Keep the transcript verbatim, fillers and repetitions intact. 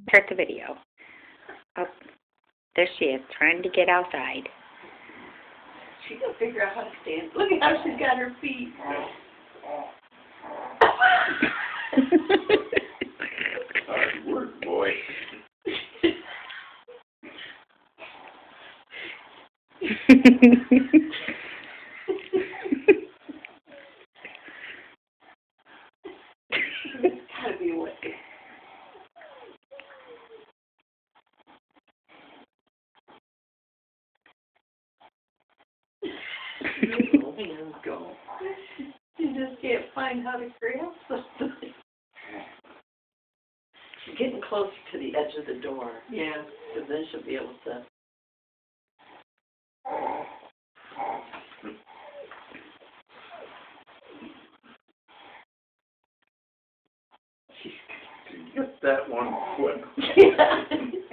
Start the video. Oh, there she is, trying to get outside. She can figure out how to stand. Look at how she's got her feet. Hard work, boy. It's gotta be what. Go. You just can't find how to grab something. She's getting closer to the edge of the door. Yeah. Because then she'll be able to. Get that one foot. Yeah.